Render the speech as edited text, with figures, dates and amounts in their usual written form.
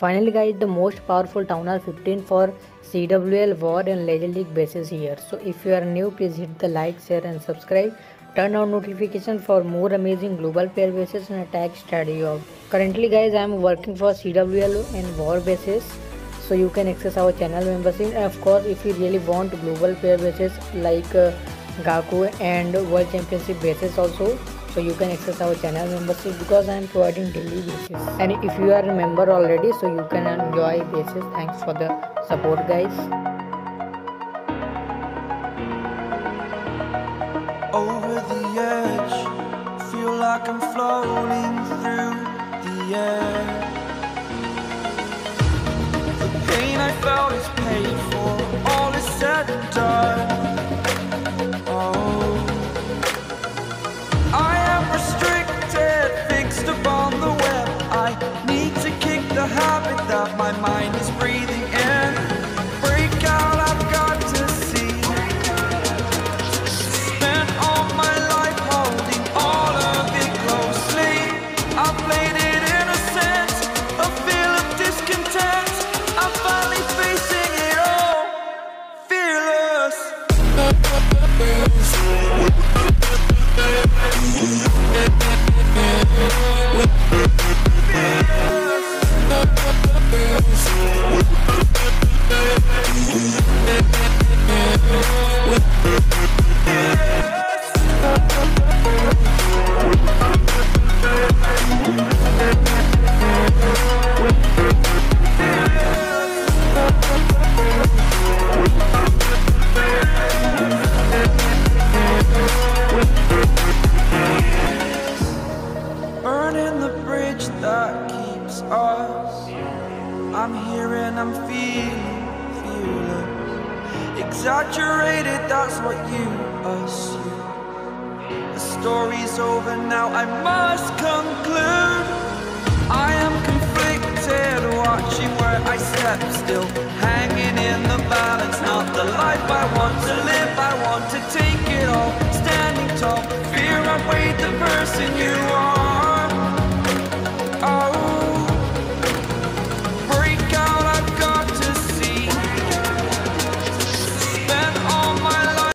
Finally guys, the most powerful Town Hall 15 for CWL, War and Legend League bases here. So if you are new, please hit the like, share and subscribe. Turn on notification for more amazing global player bases and attack strategy of. Currently guys, I am working for CWL and War bases. So you can access our channel membership, and of course if you really want global player bases like Gaku and World Championship bases also, so you can access our channel membership because I am providing daily basis. And if you are a member already, so you can enjoy basis. Thanks for the support guys. Over the edge, feel like I'm floating through the air. The pain I felt is paid for, all is said and done. Habit that my mind is breathing in. Break out, I've got to see. Spent all my life holding all of it closely. I played it innocent, a feel of discontent. I'm finally facing it all, fearless. Burning the bridge that keeps us. I'm here and I'm feeling fearless. Exaggerated, that's what you assume. The story's over now, I must conclude. I am conflicted, watching where I step still, hanging in the balance. Not the life I want to live, I want to take it all. Standing tall, fear outweighed the person you are.